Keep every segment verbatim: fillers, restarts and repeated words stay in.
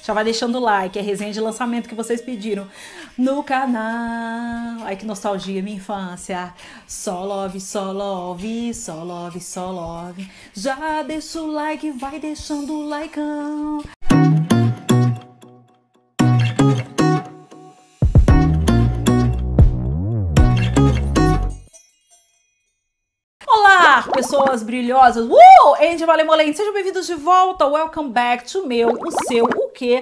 Já vai deixando o like, é resenha de lançamento que vocês pediram no canal. Ai, que nostalgia, minha infância. Só love, só love, só love, só love. Já deixa o like, vai deixando o likeão. Olá, pessoas brilhosas. Uh! Andy Malemolente, sejam bem-vindos de volta. Welcome back to meu, o seu, o quê?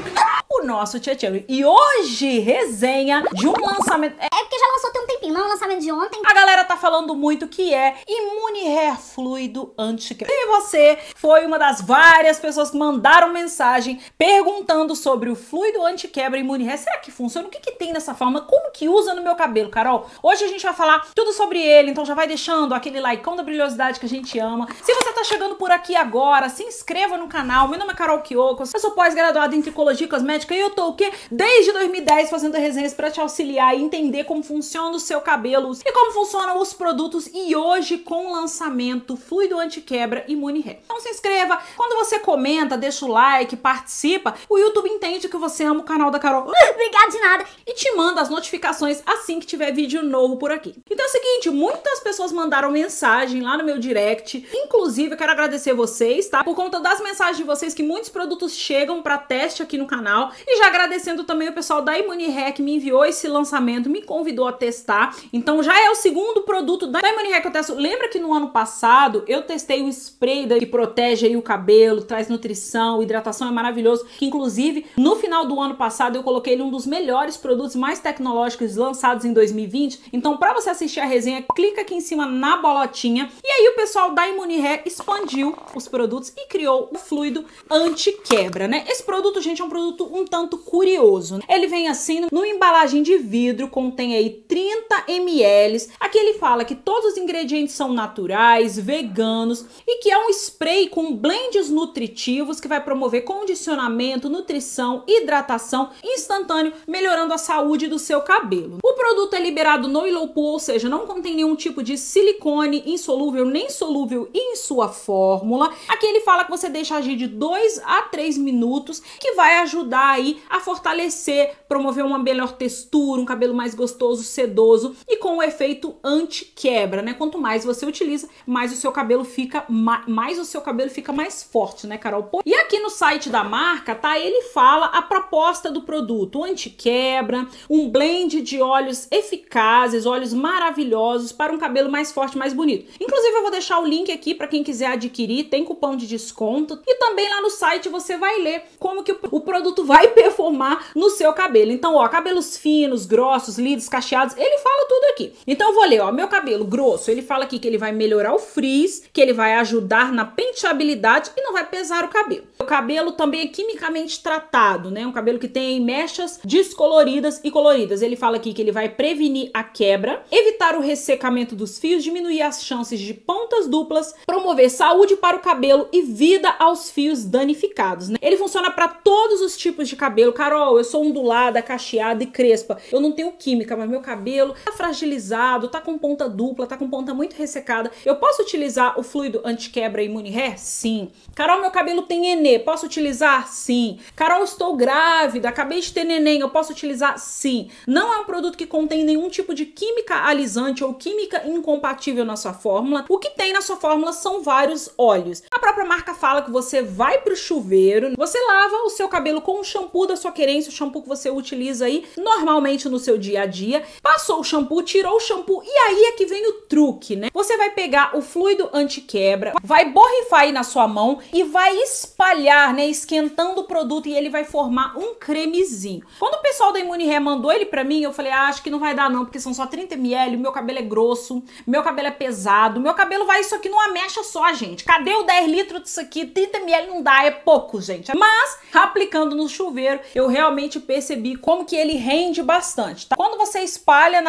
O nosso tchan. E hoje, resenha de um lançamento... É porque já lançou tem um tempinho, não é um lançamento de ontem. A galera tá falando muito que é Imune Hair Fluido Anti-Quebra. E você foi uma das várias pessoas que mandaram mensagem perguntando sobre o fluido anti-quebra Imune Hair. Será que funciona? O que que tem nessa forma? Como que usa no meu cabelo, Carol? Hoje a gente vai falar tudo sobre ele, então já vai deixando aquele likeão da brilhosidade que a gente ama. Se você tá chegando por aqui agora, se inscreva no canal. Meu nome é Carol Kyokos, eu sou pós-graduada em tricologia cosmética e eu tô o quê? Desde dois mil e dez fazendo resenhas pra te auxiliar e entender como funciona o seu cabelo e como funcionam os produtos, e hoje com o lançamento fluido anti-quebra Imune Hair. Então se inscreva, quando você comenta, deixa o like, participa, o YouTube entende que você ama o canal da Carol. Obrigada de nada. E te manda as notificações assim que tiver vídeo novo por aqui. Então é o seguinte, muitas pessoas mandaram mensagem lá no meu direct, inclusive eu quero agradecer vocês, tá? Por conta das mensagens de vocês que muitos produtos chegam pra teste aqui no canal, e já agradecendo também o pessoal da Imune Hair que me enviou esse lançamento, me convidou a testar. Então já é o segundo produto da Imune Hair que eu testo. Lembra que no ano passado eu testei o spray que protege aí o cabelo, traz nutrição, hidratação, é maravilhoso, que inclusive no final do ano passado eu coloquei ele um dos melhores produtos mais tecnológicos lançados em dois mil e vinte. Então para você assistir a resenha, clica aqui em cima na bolotinha, e aí o pessoal da Imune Hair expandiu os produtos e criou o fluido anti-quebra, né? Esse produto, gente, é um produto um tanto curioso. Ele vem assim, no embalagem de vidro, contém aí trinta mililitros. Aqui ele fala que todos os ingredientes são naturais, veganos, e que é um spray com blends nutritivos que vai promover condicionamento, nutrição, hidratação instantâneo, melhorando a saúde do seu cabelo. O produto é liberado no Willow Pool, ou seja, não contém nenhum tipo de silicone insolúvel nem solúvel em sua fórmula. Aqui ele fala que você deixa agir de dois a três minutos, que vai ajudar aí a fortalecer, promover uma melhor textura, um cabelo mais gostoso, sedoso e com o efeito anti-quebra, né? Quanto mais você utiliza, mais o seu cabelo fica mais o seu cabelo fica mais forte, né, Carol? E aqui no site da marca, tá? Ele fala a proposta do produto: anti-quebra, um blend de óleos eficazes, óleos maravilhosos para um cabelo mais forte, mais bonito. Inclusive eu vou deixar o link aqui para quem quiser adquirir, tem cupom de desconto, e também lá no site você vai ler como que o produto vai performar no seu cabelo. Então, ó, cabelos finos, grossos, lisos, cacheados, ele fala tudo aqui. Então eu vou ler, ó, meu cabelo grosso, ele fala aqui que ele vai melhorar o frizz, que ele vai ajudar na penteabilidade e não vai pesar o cabelo. O cabelo também é quimicamente tratado, né? Um cabelo que tem mechas descoloridas e coloridas. Ele fala aqui que ele vai prevenir a quebra, evitar o ressecamento dos fios, diminuir as chances de pontas duplas, promover saúde para o cabelo e vida aos fios danificados, né? Ele funciona para todos os tipos de cabelo. Carol, eu sou ondulada, cacheada e crespa. Eu não tenho química, mas meu cabelo tá fragilizado, tá com ponta dupla, tá com ponta muito ressecada. Eu posso utilizar o fluido anti-quebra Imune Hair? Sim. Carol, meu cabelo tem henê. Posso utilizar? Sim. Carol, estou grávida, acabei de ter neném. Eu posso utilizar? Sim. Não é um produto que contém nenhum tipo de química alisante ou química incompatível na sua fórmula. O que tem na sua fórmula são vários óleos. A própria marca fala que você vai pro chuveiro, você lava o seu cabelo com o shampoo da sua querência, o shampoo que você utiliza aí normalmente no seu dia a dia. Passou o shampoo, tirou o shampoo, e aí é que vem o truque, né? Você vai pegar o fluido anti-quebra, vai borrifar aí na sua mão e vai espalhar, né, esquentando o produto, e ele vai formar um cremezinho. Quando o pessoal da Imune Hair mandou ele pra mim, eu falei, ah, acho que não vai dar não, porque são só trinta mililitros, meu cabelo é grosso, meu cabelo é pesado, meu cabelo vai isso aqui numa mecha só, gente. Cadê o dez litros disso aqui? trinta mililitros não dá, é pouco, gente. Mas, aplicando no chuveiro, eu realmente percebi como que ele rende bastante, tá? Quando você espalha na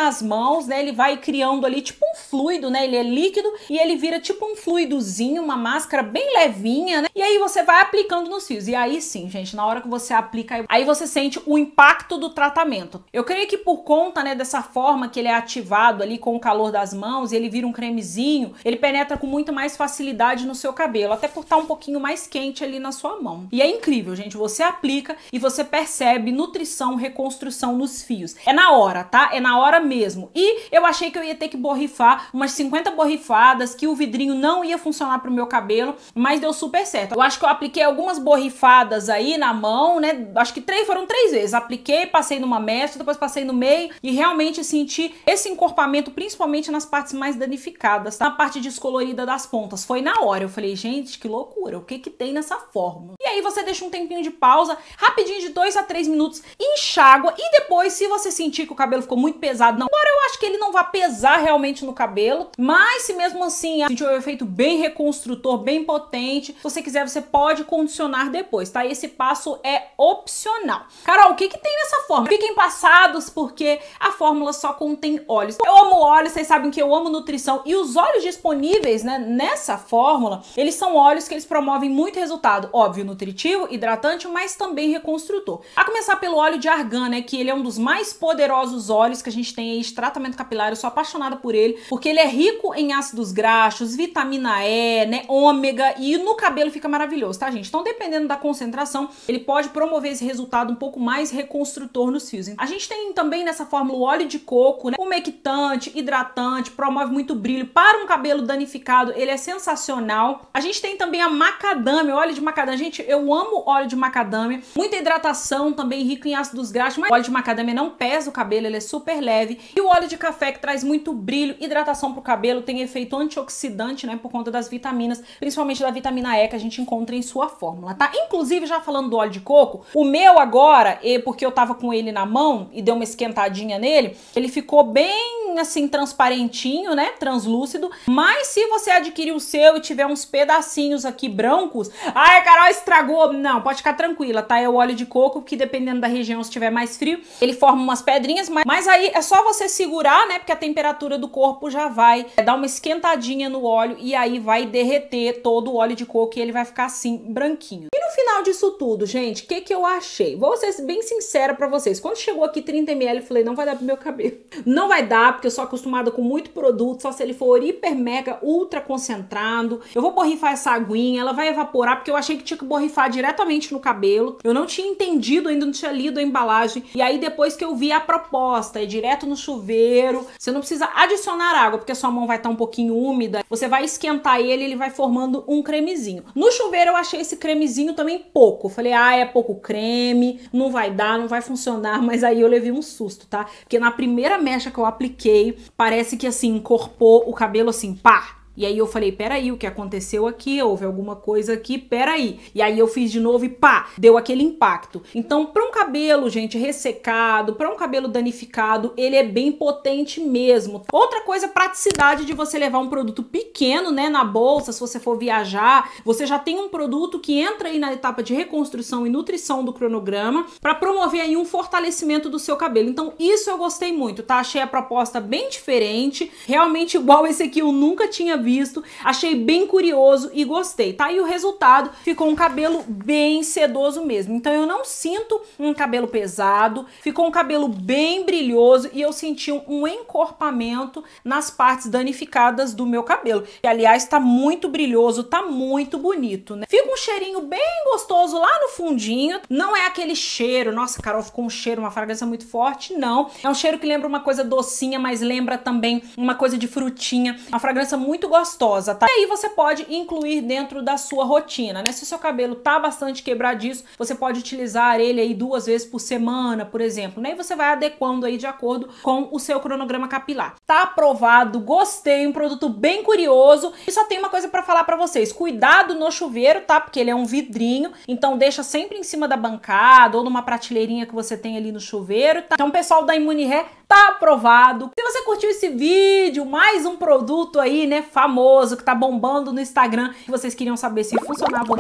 nas mãos, né? Ele vai criando ali tipo um fluido, né? Ele é líquido e ele vira tipo um fluidozinho, uma máscara bem levinha, né? E aí você vai aplicando nos fios. E aí sim, gente, na hora que você aplica, aí você sente o impacto do tratamento. Eu creio que por conta, né, dessa forma que ele é ativado ali com o calor das mãos, ele vira um cremezinho, ele penetra com muito mais facilidade no seu cabelo, até por estar um pouquinho mais quente ali na sua mão. E é incrível, gente, você aplica e você percebe nutrição, reconstrução nos fios. É na hora, tá? É na hora mesmo. E eu achei que eu ia ter que borrifar umas cinquenta borrifadas, que o vidrinho não ia funcionar pro meu cabelo, mas deu super certo. Eu acho que eu apliquei algumas borrifadas aí na mão, né? Acho que três, foram três vezes. Apliquei, passei numa mecha, depois passei no meio e realmente senti esse encorpamento, principalmente nas partes mais danificadas, tá? Na parte descolorida das pontas. Foi na hora. Eu falei, gente, que loucura. O que que tem nessa fórmula? E aí você deixa um tempinho de pausa, rapidinho, de dois a três minutos, enxágua e depois, se você sentir que o cabelo ficou muito pesado, não, embora eu acho que ele não vá pesar realmente no cabelo, mas se mesmo assim sentir um efeito bem reconstrutor, bem potente, se você quiser, você pode condicionar depois, tá? Esse passo é opcional. Carol, o que que tem nessa fórmula? Fiquem passados porque a fórmula só contém óleos. Eu amo óleos, vocês sabem que eu amo nutrição e os óleos disponíveis, né, nessa fórmula, eles são óleos que eles promovem muito resultado, óbvio, nutritivo, hidratante, mas também reconstrutor. A começar pelo óleo de argan, né, que ele é um dos mais poderosos óleos que a gente tem aí de tratamento capilar. Eu sou apaixonada por ele, porque ele é rico em ácidos graxos, vitamina E, né, ômega, e no cabelo fica maravilhoso, tá, gente? Então, dependendo da concentração, ele pode promover esse resultado um pouco mais reconstrutor nos fios. A gente tem também nessa fórmula o óleo de coco, né, umectante, hidratante, promove muito brilho para um cabelo danificado, ele é sensacional. A gente tem também a macadâmia, óleo de macadâmia. Gente, eu amo óleo de macadâmia, muita hidratação, também rico em ácidos graxos, mas o óleo de macadâmia não pesa o cabelo, ele é super leve. E o óleo de café, que traz muito brilho, hidratação pro cabelo, tem efeito antioxidante, né, por conta das vitaminas, principalmente da vitamina E que a gente encontra em sua fórmula, tá? Inclusive, já falando do óleo de coco, o meu agora, e porque eu tava com ele na mão e deu uma esquentadinha nele, ele ficou bem, assim, transparentinho, né, translúcido, mas se você adquirir o seu e tiver uns pedacinhos aqui brancos, ai, Carol, estragou, não, pode ficar tranquila, tá? É o óleo de coco, que dependendo da região, se tiver mais frio, ele forma umas pedrinhas, mas, mas aí é só você segurar, né, porque a temperatura do corpo já vai dar uma esquentadinha no óleo e aí vai derreter todo o óleo de coco e ele vai ficar assim, branquinho. E no final disso tudo, gente, o que que eu achei? Vou ser bem sincera pra vocês. Quando chegou aqui trinta mililitros, eu falei, não vai dar pro meu cabelo. Não vai dar, porque eu sou acostumada com muito produto, só se ele for hiper, mega, ultra concentrado. Eu vou borrifar essa aguinha, ela vai evaporar, porque eu achei que tinha que borrifar diretamente no cabelo. Eu não tinha entendido ainda, não tinha lido a embalagem. E aí, depois que eu vi a proposta, é direto no chuveiro, você não precisa adicionar água, porque a sua mão vai estar um pouquinho úmida. Você vai esquentar ele, ele vai formando um cremezinho. No chuveiro, eu achei esse cremezinho também pouco. Falei, ah, é pouco creme, não vai dar, não vai funcionar. Mas aí eu levei um susto, tá? Porque na primeira mecha que eu apliquei, parece que assim, encorpou o cabelo assim, pá! E aí eu falei, peraí, o que aconteceu aqui? Houve alguma coisa aqui, peraí. E aí eu fiz de novo e pá, deu aquele impacto. Então, para um cabelo, gente, ressecado, para um cabelo danificado, ele é bem potente mesmo. Outra coisa, praticidade de você levar um produto pequeno, né, na bolsa, se você for viajar, você já tem um produto que entra aí na etapa de reconstrução e nutrição do cronograma para promover aí um fortalecimento do seu cabelo. Então, isso eu gostei muito, tá? Achei a proposta bem diferente, realmente igual esse aqui eu nunca tinha visto. visto, achei bem curioso e gostei, tá? E o resultado ficou um cabelo bem sedoso mesmo, então eu não sinto um cabelo pesado, ficou um cabelo bem brilhoso e eu senti um encorpamento nas partes danificadas do meu cabelo, que aliás tá muito brilhoso, tá muito bonito, né? Fica um cheirinho bem gostoso lá no fundinho, não é aquele cheiro, nossa, Carol, ficou um cheiro, uma fragrância muito forte, não, é um cheiro que lembra uma coisa docinha, mas lembra também uma coisa de frutinha, uma fragrância muito gostosa, tá? E aí você pode incluir dentro da sua rotina, né? Se o seu cabelo tá bastante quebradiço, você pode utilizar ele aí duas vezes por semana, por exemplo, né? E você vai adequando aí de acordo com o seu cronograma capilar. Tá aprovado, gostei, um produto bem curioso. E só tem uma coisa pra falar pra vocês, cuidado no chuveiro, tá? Porque ele é um vidrinho, então deixa sempre em cima da bancada ou numa prateleirinha que você tem ali no chuveiro, tá? Então, pessoal da Imunihair, tá aprovado. Se você curtiu esse vídeo, mais um produto aí, né, famoso, que tá bombando no Instagram, e vocês queriam saber se funcionava ou não,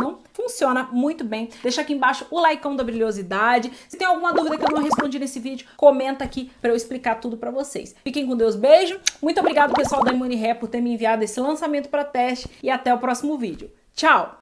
funciona muito bem. Deixa aqui embaixo o likeão da brilhosidade. Se tem alguma dúvida que eu não respondi nesse vídeo, comenta aqui pra eu explicar tudo pra vocês. Fiquem com Deus, beijo. Muito obrigado, pessoal da Imune Hair, por ter me enviado esse lançamento para teste e até o próximo vídeo. Tchau!